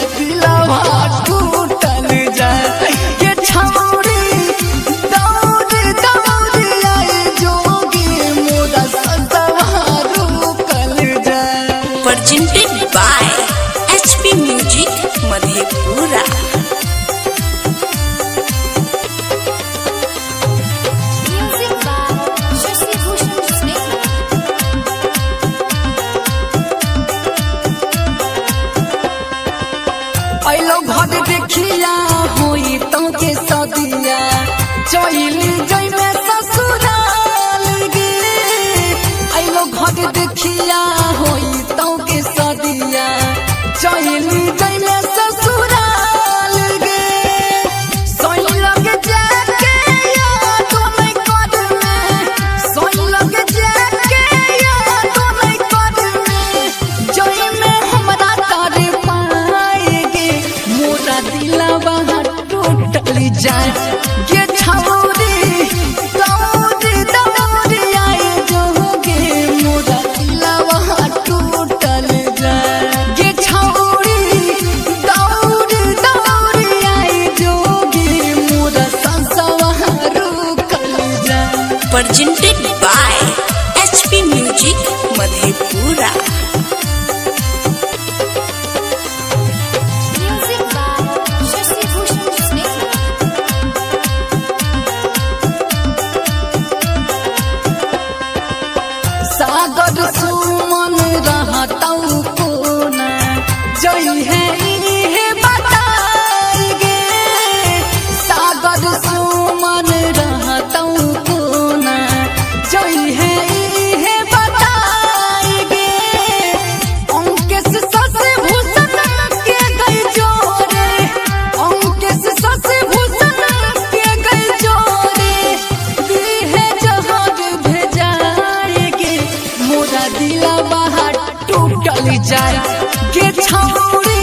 दिलवा टूटल जाए के छौरी दौड़ दौड़ आए जोगी मोरा सजवा रुकल जाए। Presented by HP Music Madhepura। अलो घर देखिया होई तो के सदिया चली जई में ससुराल गे। अलो घर देखिया होई तो के सदिया चली जई में ससुराल गे। सोई लगे जाके याद नहीं कर में, सोई लगे जाके याद नहीं कर में, जई में हमरा तार पाएगे मोरा दिलवा टूटल जाए के छौरी दौड़ दौड़ आए जोगे मोरा दिलवा टूटल जाए के छौरी दौड़ दौड़ आए जोगे मोरा ससवा रुकल जाए। Presented by HP Music Madhepura। सागर सुमन रहतौ कोना जई है इहे बताई गे। सागर सुमन रहतौ कोना जई है इहे बताई गे। अंकेश सस भूषण के गई जोरे, अंकेश सस भूषण के गई जोरे, दिहे जहाज भेजाएगे मोरा दिलवा टूटल जाए के छौरी